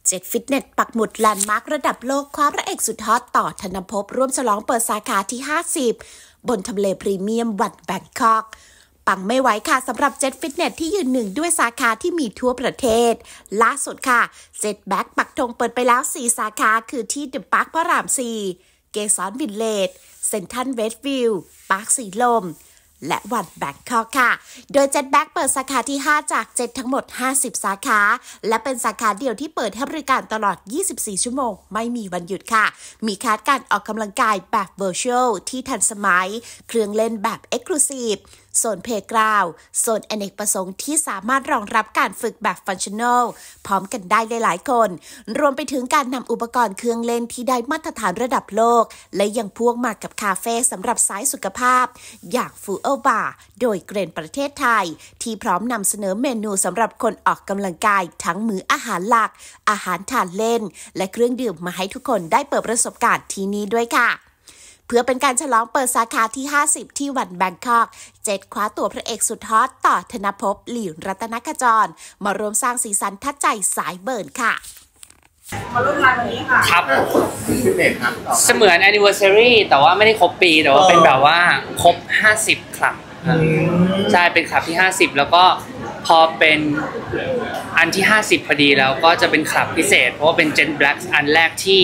เจ็ตฟิตเนสปักหมุดแลนด์มาร์คระดับโลกคว้าพระเอกสุดฮอตต่อธนภพร่วมฉลองเปิดสาขาที่ 50 บนทำเลพรีเมียมวัดแบงคอกปังไม่ไหวค่ะสำหรับเจ็ตฟิตเนสที่ยืนหนึ่งด้วยสาขาที่มีทั่วประเทศล่าสุดค่ะเจ็ตแบ็กปักธงเปิดไปแล้ว 4 สาขาคือที่เดอะปาร์คพระราม 4 เกสรวิลเลจเซ็นทรัลเวสต์วิวปาร์คสีลมและวัดแบงคอกค่ะโดยเจ็ตแบ็กเปิดสาขาที่ 5 จากเจ็ตทั้งหมด 50 สาขาและเป็นสาขาเดียวที่เปิดให้บริการตลอด 24 ชั่วโมงไม่มีวันหยุดค่ะมีคลาสการออกกำลังกายแบบ Virtual ที่ทันสมัยเครื่องเล่นแบบ Exclusive โซนเพลย์กราวด์โซนอเนกประสงค์ที่สามารถรองรับการฝึกแบบฟังชั่นอลพร้อมกันได้หลายๆคนรวมไปถึงการนำอุปกรณ์เครื่องเล่นที่ได้มาตรฐานระดับโลกและยังพ่วงมากับคาเฟ่สำหรับสายสุขภาพอย่างฟูเอลบาร์โดยเกรนประเทศไทยที่พร้อมนำเสนอเมนูสำหรับคนออกกำลังกายทั้งมื้ออาหารหลักอาหารทานเล่นและเครื่องดื่มมาให้ทุกคนได้เปิดประสบการณ์ที่นี่ด้วยค่ะเพื่อเป็นการฉลองเปิดสาขาที่ 50 ที่วัดแบงคอกเจ็ตคว้าตัวพระเอกสุดฮอตต่อธนภพ หลิวรัตนขจรมาร่วมสร้างสีสันทัดใจสายเบิร์นค่ะมาร่วมงานวันนี้ค่ะครับเสมือน anniversary แต่ว่าไม่ได้ครบปีแต่ว่าเป็นแบบว่าครบ 50 ครั้งใช่เป็นคลับที่ 50 แล้วก็พอเป็นอันที่ 50 พอดีแล้วก็จะเป็นคลับพิเศษเพราะว่าเป็น Gen Black อันแรกที่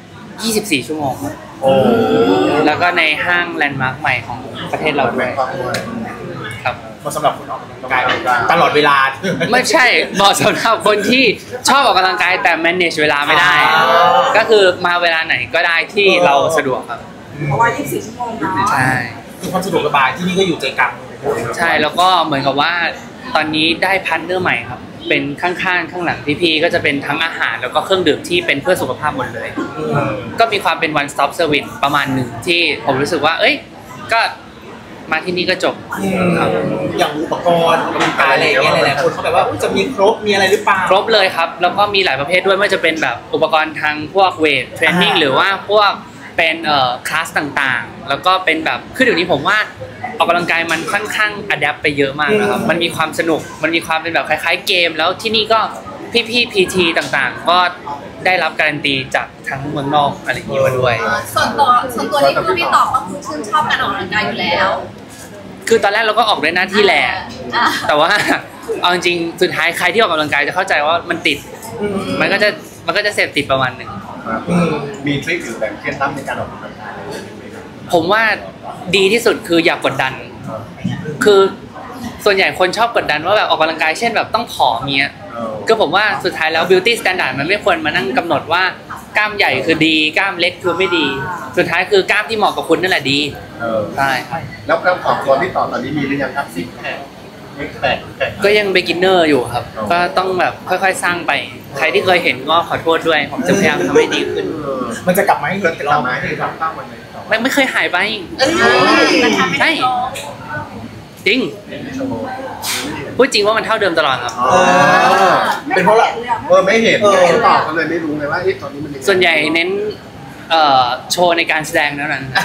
24 ชั่วโมงแล้วก็ในห้างแลนด์มาร์คใหม่ของประเทศเราด้วยครับเหมาะสำหรับคนออกกำลังกายตลอดเวลาไม่ใช่เหมาะสำหรับคนที่ชอบออกกำลังกายแต่ manage เวลาไม่ได้ก็คือมาเวลาไหนก็ได้ที่เราสะดวกครับเพราะว่า24 ชั่วโมงเนาะใช่คือความสะดวกสบายที่นี่ก็อยู่ใจกลางใช่แล้วก็เหมือนกับว่าตอนนี้ได้พาร์ทเนอร์ใหม่ครับเป็นข้างๆข้างหลังพี่ๆก็จะเป็นทั้งอาหารแล้วก็เครื่องดื่มที่เป็นเพื่อสุขภาพหมดเลยก็มีความเป็น one stop service ประมาณหนึ่งที่ผมรู้สึกว่าเอ้ยก็มาที่นี่ก็จบครับอย่างอุปกรณ์ออกกำลังกายอะไรอย่างเงี้ยหลายๆคนเขาแบบว่าจะมีครบมีอะไรหรือเปล่าครบเลยครับแล้วก็มีหลายประเภทด้วยไม่ว่าจะเป็นแบบอุปกรณ์ทางพวกเวทเทรนนิ่งหรือว่าพวกเป็นคลาสต่างๆแล้วก็เป็นแบบคือเดี๋ยวนี้ผมว่าออกกำลังกายมันค่อนข้างอัดแอปไปเยอะมากนะครับมันมีความสนุกมันมีความเป็นแบบคล้ายๆเกมแล้วที่นี่ก็พี่ๆ PT ต่างๆก็ได้รับการันตีจากทั้งเมืองนอกอะไรอย่างนี้มาด้วยส่วนตัวนี้คือพี่ตอบว่าคุณชื่นชอบการออกกำลังกายอยู่แล้วคือตอนแรกเราก็ออกด้วยหน้าที่แหละแต่ว่าเอาจริงสุดท้ายใครที่ออกกำลังกายจะเข้าใจว่ามันติดมันก็จะเสพติดประมาณหนึ่งมีทริคหรือแบบเคล็ดลับในการออกกำลังกายผมว่าดีที่สุดคืออย่ากดดันคือส่วนใหญ่คนชอบกดดันว่าแบบออกกำลังกายเช่นแบบต้องผอมเงี้ยก็ผมว่าสุดท้ายแล้ว beauty standard มันไม่ควรมานั่งกำหนดว่ากล้ามใหญ่คือดีกล้ามเล็กคือไม่ดีสุดท้ายคือกล้ามที่เหมาะกับคุณนั่นแหละดีใช่แล้วของตัวที่ต่อตอนนี้มีหรือยังครับซิกแพคก็ยัง beginner อยู่ครับก็ต้องแบบค่อยๆสร้างไปใครที่เคยเห็นก็ขอโทษด้วยผมจะพยายามทำให้ดีขึ้นมันจะกลับมาให้เกิดเราไหมตั้งวันไหนไม่เคยหายไปใช่จริงพูดจริงว่ามันเท่าเดิมตลอดครับเป็นเพราะไม่เห็นตอบกันเลยไม่รู้เลยว่าตอนนี้มันส่วนใหญ่เน้นโชว์ในการแสดงแล้วนั้น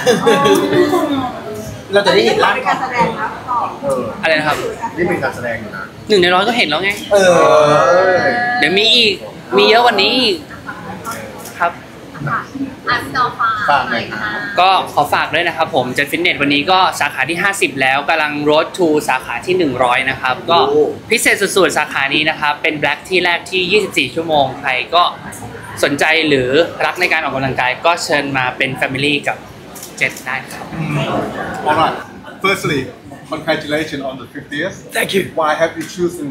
เราจะได้เห็นร่างการแสดงนะอะไรนะครับนี่เป็นการแสดงอยู่นะ 1 ใน 100ก็เห็นแล้วไงเดี๋ยวมีอีกมีเยอะกว่านี้ครับก็ขอฝากด้วยนะครับผมJet Fitnessวันนี้ก็สาขาที่50แล้วกำลัง road to สาขาที่100นะครับก็พิเศษสุดๆสาขานี้นะครับเป็น Black ที่แรกที่24ชั่วโมงใครก็สนใจหรือรักในการออกกำลังกายก็เชิญมาเป็น Family กับJet ได้ครับ Alright firstly congratulations on the 50th Thank you Why have you chosen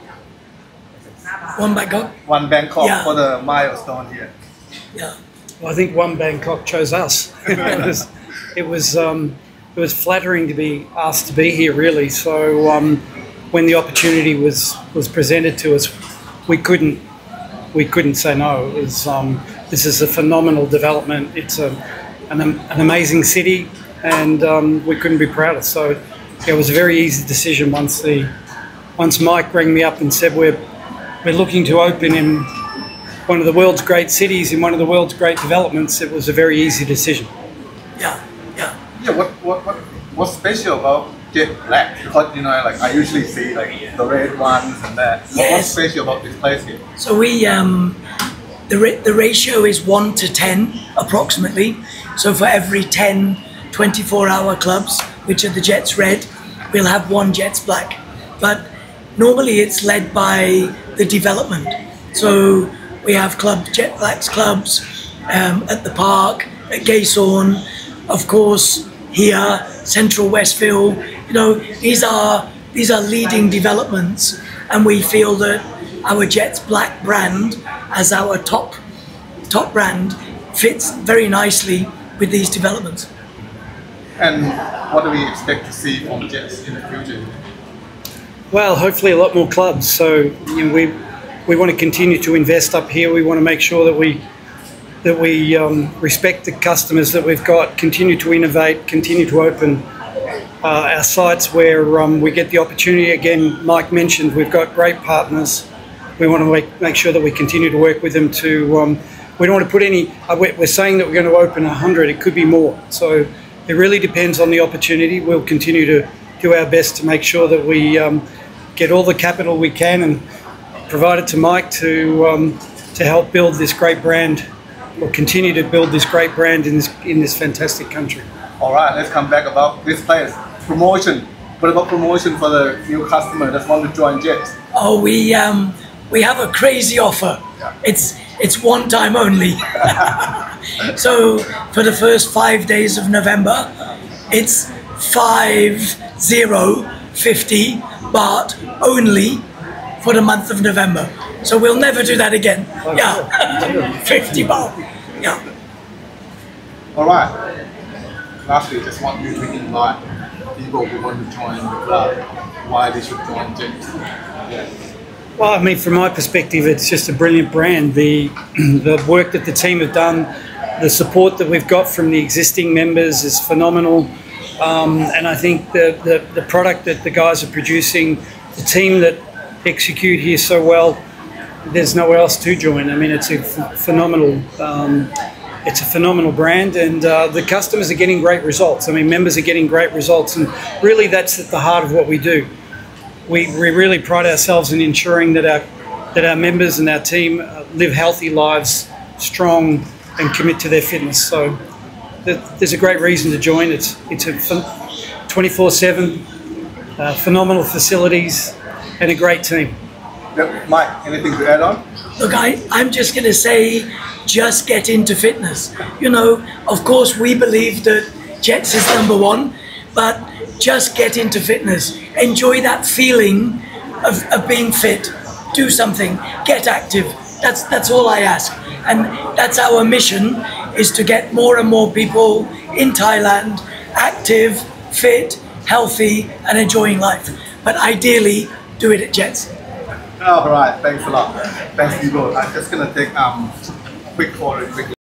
One Bangkok for the milestone here Yeah Well, I think One Bangkok chose us. it was flattering to be asked to be here, really. So when the opportunity was presented to us, we couldn't say no. It was this is a phenomenal development. It's an amazing city, and we couldn't be prouder. So it was a very easy decision once Mike rang me up and said we're looking to open in one of the world's great cities in one of the world's great developments. It was a very easy decision. Yeah. What's special about Jet Black? Because like I usually see like the red ones and that. Yes. What's special about this place here? So the ratio is 1 to 10 approximately. So for every 10 24-hour clubs, which are the Jets Red, we'll have 1 Jets Black. But normally it's led by the development. So we have Jet Blacks clubs at the park, at Gaythorne, of course here, Central Westfield. You know, these are leading developments, and we feel that our Jets Black brand as our top brand fits very nicely with these developments. And what do we expect to see from Jets in the future? Well, hopefully a lot more clubs. So you know, we want to continue to invest up here. We want to make sure that we respect the customers that we've got, continue to innovate, continue to open our sites where we get the opportunity. Again, Mike mentioned we've got great partners. We want to make sure that we continue to work with them to, we don't want to put any, we're saying that we're going to open 100, it could be more. So it really depends on the opportunity. We'll continue to do our best to make sure that we get all the capital we can and provide it to Mike to help build this great brand, or continue to build this great brand in this fantastic country. All right, let's come back about this place. Promotion. What about promotion for the new customer that want to join Jets? Oh, we have a crazy offer. Yeah. It's one time only. So for the first 5 days of November, it's 50 baht only for the month of November. So we'll never do that again. Yeah, 50 baht. Yeah. All right. Lastly, just want you to invite people who want to join the club, why they should join Jets. Yeah. Well, I mean, from my perspective, it's just a brilliant brand. The work that the team have done, the support that we've got from the existing members is phenomenal. And I think the product that the guys are producing, the team that execute here so well, there's nowhere else to join. I mean, it's a phenomenal brand, and the customers are getting great results. I mean, members are getting great results, and really that's at the heart of what we do. We really pride ourselves in ensuring that our members and our team live healthy lives, strong, and commit to their fitness. So there's a great reason to join. It's a 24/7, phenomenal facilities, and a great team. Yep. Mike, anything to add on? Look, I'm just going to say, just get into fitness. You know, of course, we believe that Jets is #1, but just get into fitness. Enjoy that feeling of being fit. Do something. Get active. That's all I ask. And that's our mission, is to get more and more people in Thailand active, fit, healthy, and enjoying life. But ideally, do it at Jets. All right, thanks a lot. Thanks, people. I'm just gonna take quick call quickly.